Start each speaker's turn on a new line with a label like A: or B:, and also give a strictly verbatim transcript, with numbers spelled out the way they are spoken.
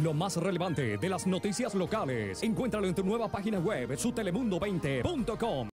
A: Lo más relevante de las noticias locales. Encuéntralo en tu nueva página web, su telemundo veinte punto com.